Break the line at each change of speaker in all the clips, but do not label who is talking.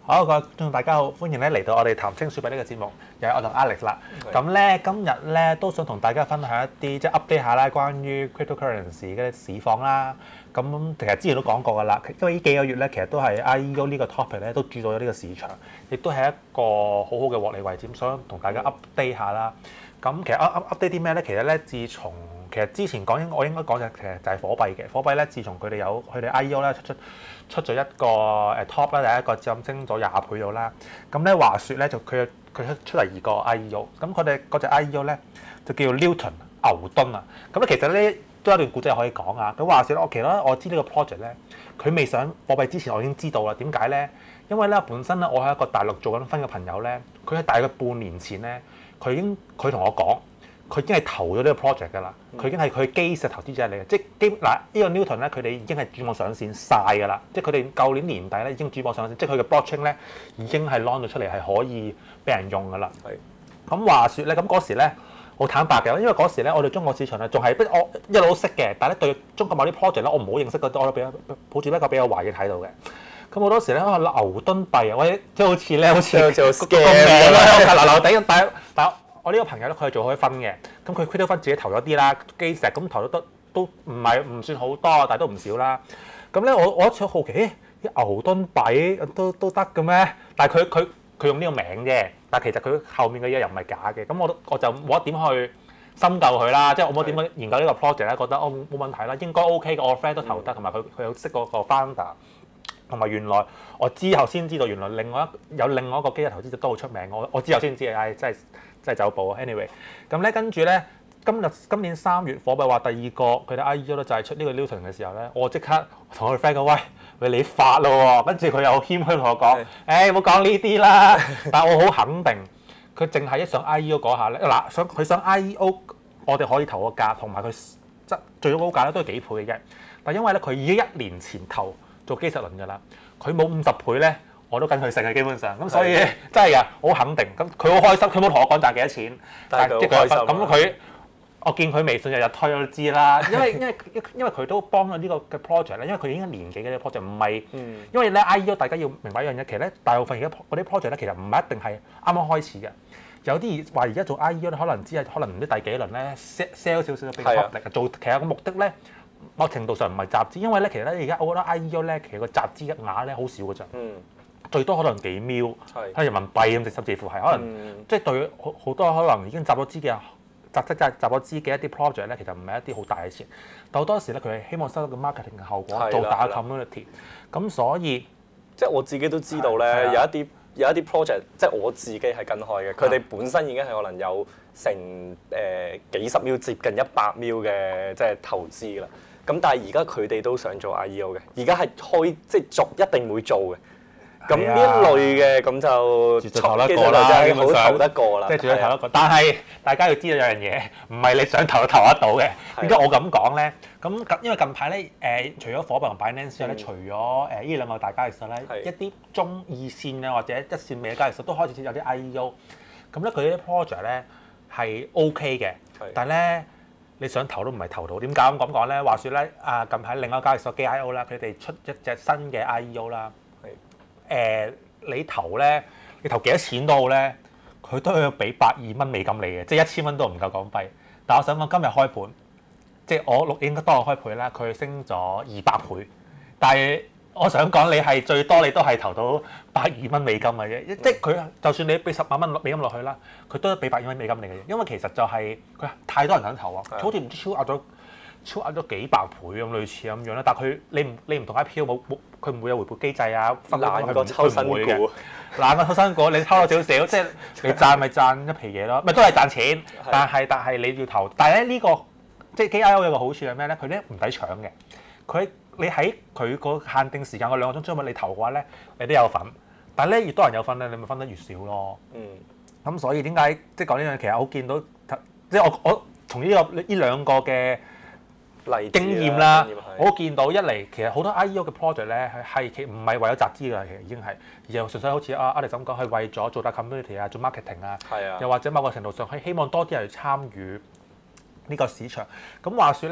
好，各位觀眾大家好，歡迎咧嚟到我哋談清說幣呢個節目，又係我同 Alex 啦。咁咧今日咧都想同大家分享一啲即係 update 下啦，關於 cryptocurrency 嘅市況啦。咁其實之前都講過㗎啦，因為呢幾個月咧其實都係 IEO 呢個 topic 咧都主導咗呢個市場，亦都係一個好好嘅獲利位置，咁想同大家 update 下啦。咁其實 update 啲咩咧？其實咧自從其實之前講我應該講嘅其實就係火幣嘅。火幣咧，自從佢哋 IEO 咧出咗一個top 啦，第一個上升咗20倍到啦。咁咧話説咧就佢出嚟2個 IEO，咁佢哋嗰隻 IEO 咧就叫做 Newton 牛頓啊。咁咧其實咧都有一段故仔可以講啊。咁話説咧，我知呢個 project 咧，佢未上火幣之前我已經知道啦。點解咧？因為咧本身咧我係一個大陸做緊分嘅朋友咧，佢喺大概半年前咧，佢同我講。佢已經係投咗呢個 project 㗎啦，佢已經係佢基石投資者嚟嘅，即係呢個 Newton 咧，佢哋已經係主網上線晒㗎啦，即係佢哋舊年年底咧已經主網上線，即係佢嘅 blockchain 咧已經係 launch 咗出嚟，係可以俾人用㗎啦。係。咁話説咧，咁嗰時咧好坦白嘅，因為嗰時咧我哋中國市場咧仲係我一路都識嘅，但係咧對中國某啲 project 咧我唔好認識嗰啲，我都抱住一個比較懷疑態度嘅。咁好多時咧，牛頓幣啊，或者即係好似個名啦，流地咁，但我呢個朋友咧，佢係做開分嘅，咁佢 crypto 分自己投咗啲啦，基石咁投咗都唔算好多，但係都唔少啦。咁咧我一直好奇，啲牛頓幣都得嘅咩？但係佢用呢個名啫，但係其實佢後面嘅嘢又唔係假嘅。咁我就冇得點去深究佢啦，即係我冇點樣研究呢個 project 咧，覺得冇問題啦，應該 OK 嘅。我 friend 都投得，同埋佢有識嗰個 founder。同埋原來我之後先知道，原來有另外一個基石投資者都好出名。我之後先知啊，真係走步啊。anyway， 咁咧跟住咧，今年3月火幣話第二個佢哋 IEO 咧就係出呢個 Newton 嘅時候咧，我即刻同我哋 friend 講：喂你發咯喎！跟住佢又謙虛同我講：唔好講呢啲啦。但係我好肯定，佢淨係一上 IEO 嗰下咧，佢上 IEO 我哋可以投個價，同埋佢最高價咧都係幾倍嘅啫。但因為咧佢已經1年前投做基石輪㗎啦，佢冇50倍咧，我都跟佢食嘅基本上，咁所以真係㗎，好肯定。咁佢好開心，佢冇同我講賺幾多錢，但係即係佢咁我見佢微信日日推我都知啦，因為佢都幫咗呢個嘅 project 咧，因為佢已經1年幾嘅呢個 project， 唔係因為咧 IEO 大家要明白一樣嘢，其實咧大部分而家嗰啲 project 咧其實唔係一定係啱啱開始嘅，有啲話而家做 IEO 咧可能唔知第幾輪咧 sell 少少俾 public 做，其實個目的咧。某程度上唔係集資，因為咧其實咧而家我覺得 IEO 咧其實個集資額咧好少㗎咋，最多可能幾秒喺人民幣咁，甚至乎係可能即係對好多可能已經集咗資嘅一啲 project 咧，其實唔係一啲好大嘅錢，但好多時咧佢係希望收到個 marketing 嘅效果，做大 community， 咁所以
即係我自己都知道咧，有一啲 project 即係我自己係跟開嘅，佢哋本身已經係可能有成幾十秒接近100秒嘅即係投資啦。咁但係而家佢哋都想做 IEO 嘅，而家係即係一定會做嘅。咁呢一類嘅咁就
絕對投得過啦，
基本上好投得過啦，
即係絕對投得過。但係大家要知道有樣嘢，唔係你想投就投得到嘅。點解我咁講咧？咁因為近排咧除咗火幣同 Binance 之外咧，除咗呢兩個大交易所咧，一啲中二線啊或者一線尾嘅交易所都開始有啲 IEO。咁咧佢啲 project 咧係 OK 嘅，但係咧。你想投都唔係投到，點解咁講咧？話説咧，近排另一個交易所 GIO 啦，佢哋出一隻新嘅 IEO 啦。你投咧，你投幾多錢都好咧，佢都要俾120蚊美金你嘅，即係1000蚊都唔夠港幣。但我想講今日開盤，即係我錄影當我開盤啦，佢升咗200倍，但係。我想講你係最多你都係投到120蚊美金嘅啫，即係佢就算你俾10萬蚊美金落去啦，佢都俾120蚊美金你嘅啫，因為其實就係佢太多人想投啊，佢好似唔知超額咗幾百倍咁類似咁樣啦。但係佢你唔同 IPO 冇佢唔會有回報機制啊，
懶過抽新股，
懶過抽新股，你抽咗少少，即係你賺咪賺一皮嘢咯，咪都係賺錢，但係你要投，但係咧呢個即係 GIO 有個好處係咩咧？佢咧唔使搶嘅，你喺佢個限定時間嗰2個鐘將你投嘅話咧，你都有份。但係咧越多人有份咧，你咪分得越少咯。咁所以點解即係講呢樣？其實我見到即係我從呢兩個嘅經驗啦，我見到一嚟其實好多 IEO 嘅 project 咧係唔係為咗集資㗎，其實已經係而係純粹好似阿力咁講，係為咗做大 community 啊，做 marketing 啊，又或者某個程度上係希望多啲人去參與呢個市場。咁話説咧。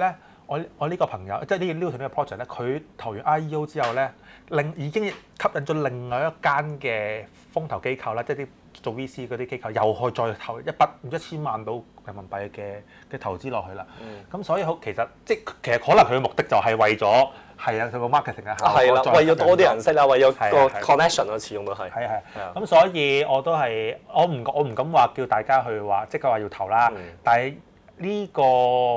我呢個朋友，即係呢個 Newton 呢個 project 咧，佢投完 IEO 之後咧，已經吸引咗另外一間嘅風投機構啦，即係啲做 VC 嗰啲機構，又去再投一筆1000萬到人民幣嘅投資落去啦。咁所以其實可能佢嘅目的就係為咗係啊佢個 marketing 嘅效果。
係啦，為咗多啲人識啦，為咗個 connection 咯，始終都係。
係。咁所以我都係我唔敢話叫大家去話即刻話要投啦，但係。呢個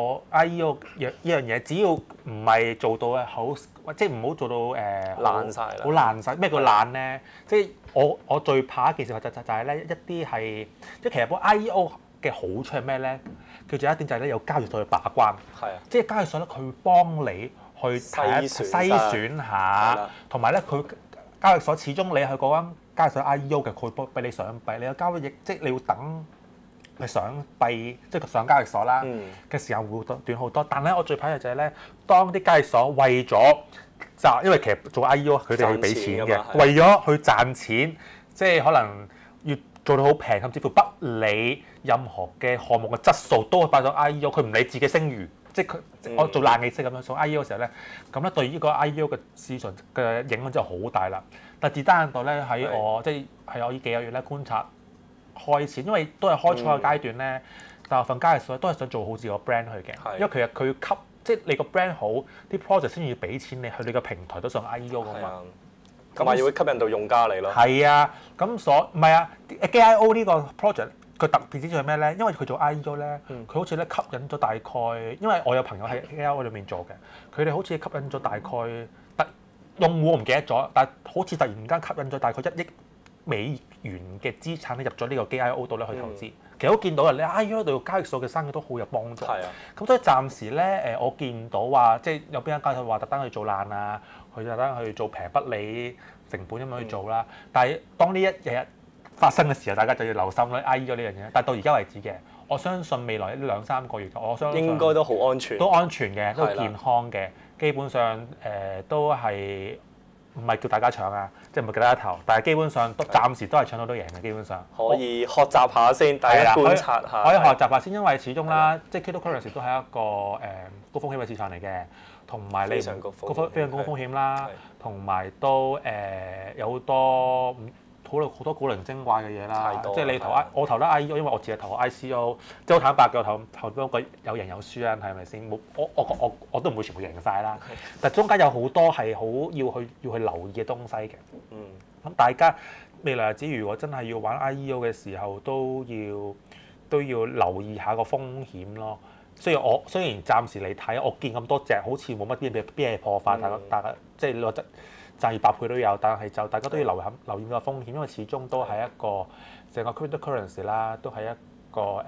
IEO 呢樣嘢，只要唔係做到好，即係唔好做到
爛晒啦，
好爛晒。咩叫爛咧？即係我最怕一件事就係咧一啲係即係其實個 IEO 嘅好處係咩咧？佢仲有一點就係咧有交易所去把關，即係交易所咧佢會幫你去篩選下，同埋咧佢交易所始終你去嗰間交易所 IEO 嘅，佢會俾你上幣，你有交易即係你要等。係上幣，即係上交易所啦嘅時間會短好多。但係咧，我最怕嘅就係咧，當啲交易所為咗因為其實做 IEO 佢哋係俾錢嘅，為咗去賺錢，即係可能要做到好平，甚至乎不理任何嘅項目嘅質素都擺上 IEO， 佢唔理自己聲譽，即係我做爛記式咁樣上 IEO 嘅時候咧，咁咧對呢個 IEO 嘅市場嘅影響真係好大啦。但係自單度咧喺我即係我呢幾個月咧觀察。開始，因為都係開初嘅階段咧，大部分交易所都係想做好自己個 brand 去嘅，因為其實佢要即係你個 brand 好，啲 project 先要俾錢你去你個平台都上 IEO 噶嘛，
咁咪要會吸引到用家嚟咯。
係啊，咁唔係啊，GIO 呢個 project 佢特別之處係咩咧？因為佢做 IEO 咧，佢好似咧吸引咗大概，因為我有朋友喺 GIO 裏面做嘅，佢哋好似吸引咗大概用戶我唔記得咗，但係好似突然間吸引咗大概1億美元嘅資產咧入咗呢個 GIO 度咧去投資，其實都見到啦，你 IEO 度交易所嘅生意都好有幫助。咁所以暫時咧我見唔到話即係有邊間交易所話特登去做爛啊，佢特登去做平不理成本咁樣去做啦。但係當呢一日發生嘅時候，大家就要留心啦 IEO 呢樣嘢。但係到而家為止嘅，我相信未來2-3個月，我相信
應該都好安全，
都安全嘅，都健康嘅，基本上都係。唔係叫大家搶啊，即係唔係叫大家投，但係基本上都暫時都係搶到都贏嘅，基本上
可以學習下先，大家觀察下。
可以學習下先，因為始終啦，即係 cryptocurrency 都係一個高風險嘅市場嚟嘅，同埋你非常高風險啦，同埋都有好多好多古靈精怪嘅嘢啦，即係你我投得 IEO，因為我自己投 ICO， 即係好坦白嘅，我投多個有贏有輸啊，係咪先？我都唔會全部贏晒啦，但係中間有好多係好要去留意嘅東西嘅。咁大家未來日子如果真係要玩 IEO 嘅時候，都要留意下個風險咯。雖然暫時嚟睇，我見咁多隻好似冇乜邊嘢破發，大家即係你話賺200倍都有，但係就大家都要留意個風險，因為始終都係一個成個 cryptocurrency 啦，都係一個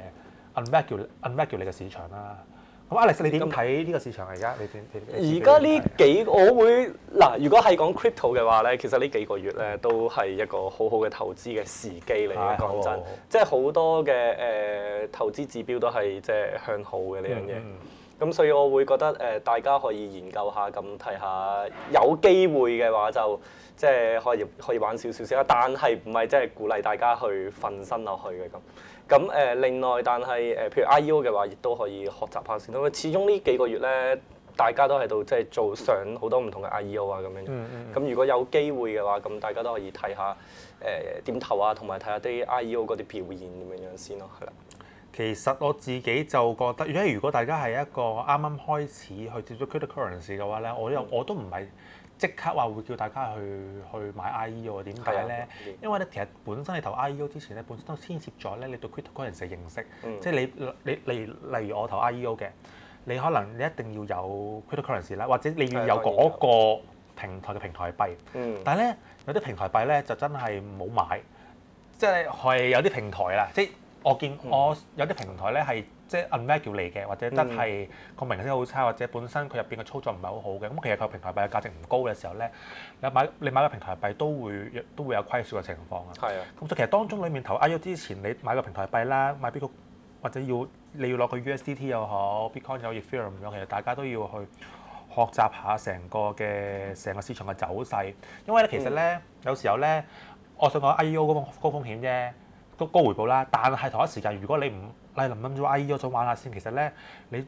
unregulated 嘅市場啦。咁 Alex 你點睇呢個市場而家？
而家呢幾我會嗱，如果係講 crypto 嘅話咧，其實呢幾個月咧都係一個好好嘅投資嘅時機嚟嘅。講真，即係好多嘅投資指標都係即係向好嘅呢樣嘢。咁所以我會覺得大家可以研究下，咁睇下有機會嘅話就即係可以玩少少先啦。但係唔係即係鼓勵大家去瞓身落去嘅咁。咁另外，但係譬如 IEO 嘅話，亦都可以學習下先。因為始終呢幾個月咧，大家都喺度即係上好多唔同嘅 IEO 啊咁樣。咁如果有機會嘅話，咁大家都可以睇下點投啊，同埋睇下啲 IEO 嗰啲表現點樣先咯，係啦。
其實我自己就覺得，如果大家係一個啱啱開始去接觸 cryptocurrency 嘅話咧，我都唔係即刻話會叫大家去買 IEO 點解咧？因為咧其實本身你投 IEO 之前咧，本身都牽涉咗咧你對 cryptocurrency 嘅認識。即係你例如我投 IEO 嘅，你可能你一定要有 cryptocurrency 啦，或者你要有嗰個平台嘅平台幣。但係咧有啲平台幣咧就真係唔好買，即係有啲平台啦，即係。我見我有啲平台咧係即係 unregulated 嘅，或者真係個名聲好差，或者本身佢入邊嘅操作唔係好好嘅。咁其實個平台幣嘅價值唔高嘅時候咧，你買個平台幣都會有虧損嘅情況啊。係啊。咁所以其實當中裡面投 IEO 之前，你買個平台幣啦，買 Bitcoin 或者你要攞個 USDT 又好 ，Bitcoin 有 Ethereum 咁樣，其實大家都要去學習下成個市場嘅走勢。因為咧其實咧有時候咧，我想講 IEO 高風險啫。都高回報啦，但係同一時間，如果你唔諗住 IEO 想玩下先，其實咧你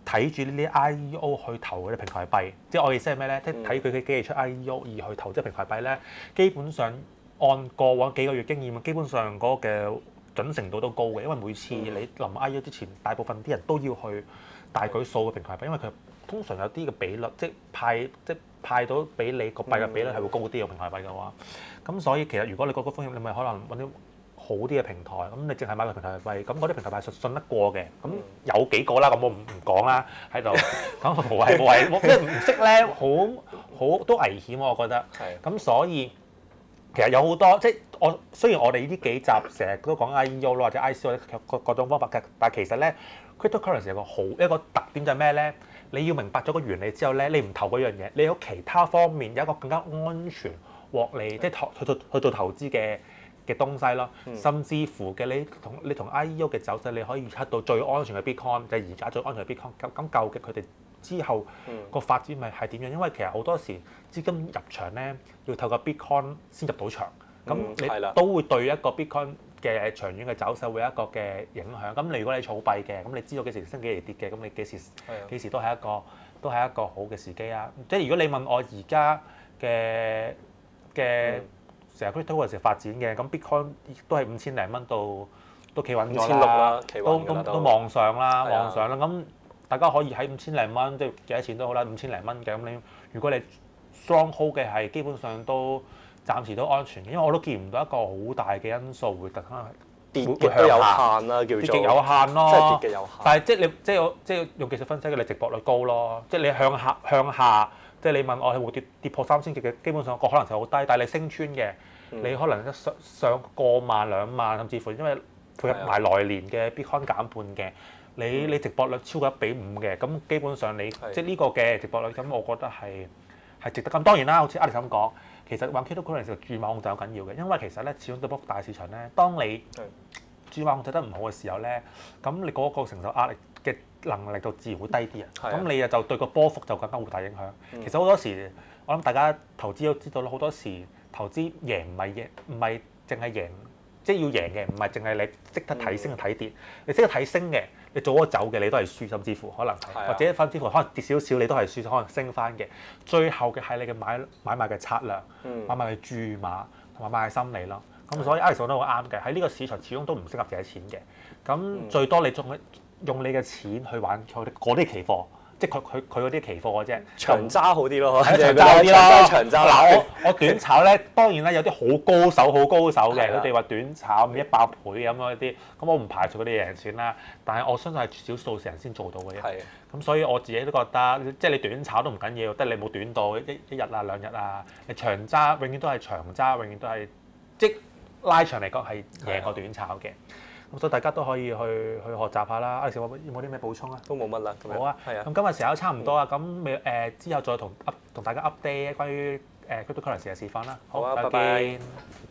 睇住呢啲 IEO 去投嗰啲平台幣，即係我意思係咩咧？即係睇佢嘅機器出 IEO 而去投資平台幣咧，基本上按過往幾個月經驗，基本上嗰個嘅準程度都高嘅，因為每次你臨 IEO 之前，大部分啲人都要去大舉掃個平台幣，因為佢通常有啲嘅比率，即係派到俾你個幣嘅比率係會高啲嘅平台幣嘅話，咁所以其實如果你嗰個風險，你咪可能揾啲好啲嘅平台，咁你淨係買個平台幣，咁嗰啲平台幣係信得過嘅，咁有幾個啦，咁我唔講啦喺度，咁無謂，即係唔識咧，好都危險我覺得，咁所以其實有好多即係雖然我哋呢幾集成日都講 IEO 或者 ICO 各種方法嘅，但係其實咧 cryptocurrency 有一個特點就係咩咧？你要明白咗個原理之後咧，你唔投嗰樣嘢，你有其他方面有一個更加安全獲利，即係去做投資嘅東西咯，甚至乎嘅你同 IEO 嘅走勢，你可以預測到最安全嘅 Bitcoin 就係而家最安全嘅 Bitcoin。咁究竟佢哋之後個發展咪係點樣？因為其實好多時資金入場咧，要透過 Bitcoin 先入到場，咁你都會對一個 Bitcoin 嘅長遠嘅走勢會有一個嘅影響。咁你如果你儲幣嘅，咁你知道幾時升幾時跌嘅，咁你幾時都係一個好嘅時機啊！即係如果你問我而家嘅成日 crypto 嗰時發展嘅，咁 Bitcoin 都係5000零蚊到都企穩咗啦，都望上啦，咁大家可以喺5000零蚊，即係幾多錢都好啦，5000零蚊嘅咁你，如果你 strong hold 嘅係基本上都暫時都安全，因為我都見唔到一個好大嘅因素會突然
跌極都有限啦，叫做跌極
有限咯，
即係跌極有限。
但係即係你即係用技術分析嘅，你值博率高咯，即係你向下。即係你問我係會跌破3000極嘅，基本上個可能性好低。但係你升穿嘅，你可能上過萬兩萬，甚至乎因為配合埋來年嘅 Bitcoin 減半嘅，你值博率超過1:5嘅，咁基本上你即係呢個嘅值博率，咁我覺得係值得。咁當然啦，好似 Alex 咁講，其實玩 cryptocurrency 嘅注碼控制好緊要嘅，因為其實咧始終對波幅大市場咧，當你注碼控制得唔好嘅時候咧，咁你嗰個承受壓力嘅能力就自然會低啲啊，咁你就對個波幅就更加會大影響。其實好多時，我諗大家投資都知道啦，好多時投資贏唔係淨係贏，即係要贏嘅，唔係淨係你識得睇升睇跌，你識得睇升嘅，你早咗走嘅你都係輸，甚至乎可能或者甚至乎可能跌少少你都係輸，可能升翻嘅。最後嘅係你嘅買賣嘅策略，買賣嘅注碼同埋買賣嘅心理咯。咁所以 Alex 講得好啱嘅，喺呢個市場始終都唔適合借錢嘅。咁最多你用你嘅錢去玩嗰啲期貨，即係佢嗰啲期貨嘅啫。
長揸好啲咯，
長揸好啲咯。
長揸
嗱，我短炒咧，當然啦，有啲好高手嘅，佢哋話短炒100倍咁嗰啲，咁我唔排除佢哋贏錢啦。但係我相信係少數人先做到嘅啫。咁所以我自己都覺得，即係你短炒都唔緊要，得你冇短到一日啊2日啊，你長揸永遠都係長揸，永遠都係即拉長嚟講係贏過短炒嘅。咁所以大家都可以去學習下啦。Alex有冇啲咩補充啊？
都冇乜啦。
好啊，咁今日時間都差唔多啦。咁之後再同大家 update 關於cryptocurrency嘅市況啦。
好啊，拜拜。